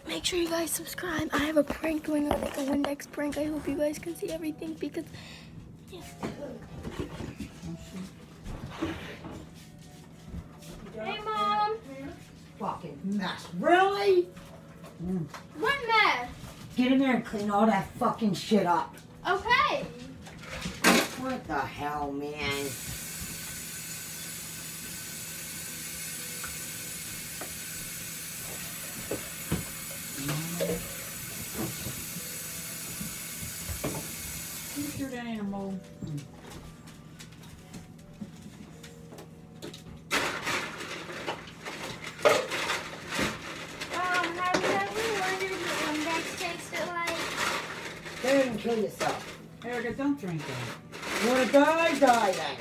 make sure you guys subscribe. I have a prank going on, like a Windex prank. I hope you guys can see everything because, yeah. Hey, Mom. Fucking mess. Really? What mess? Get in there and clean all that fucking shit up. Okay. What the hell, man? You're that animal. Have you ever wondered what Windex tasted like? Go ahead and kill yourself. Erica, don't drink that. You wanna die? Die then.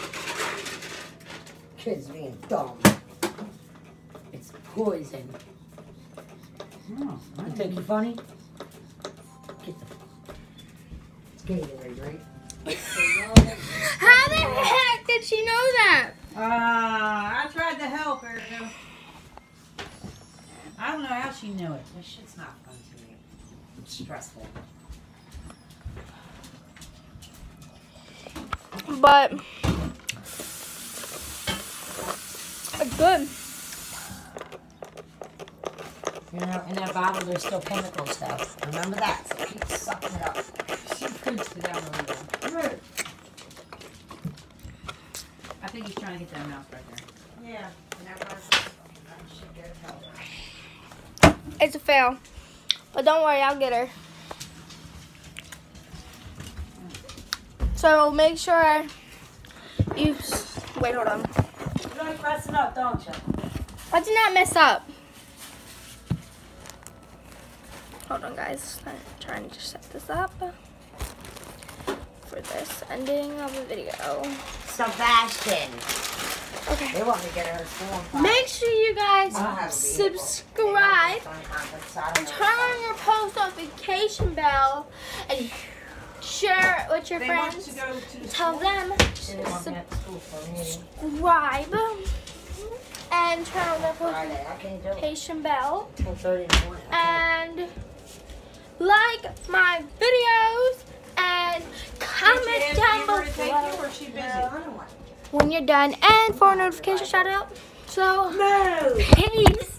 Kids being dumb. It's poison. Oh, You think you're funny? Get the... It's Gatorade, right? How the heck did she know that? I tried to help her. I don't know how she knew it. This shit's not fun to me. It's stressful. But it's good. You know, in that bottle there's still chemical stuff. Remember that, so keep sucking it up. She puts it down a little. Right. I think he's trying to get that mouse right there. Yeah, that should get help. It's a fail. But don't worry, I'll get her. So make sure you... Wait, hold on. You like messing up, don't you? I did not mess up. Hold on, guys. I'm trying to set this up for this ending of the video. Sebastian. Okay. They want me to get her phone. Make sure you guys subscribe, turn on your post notification bell, and share it with your They want friends. to go to the Tell school? them to subscribe and turn on the post Friday, I can't do it. notification bell. 10:30 in the morning. And like my videos and comment down below Or is she busy? when you're done and for a notification shout out. So, No! peace.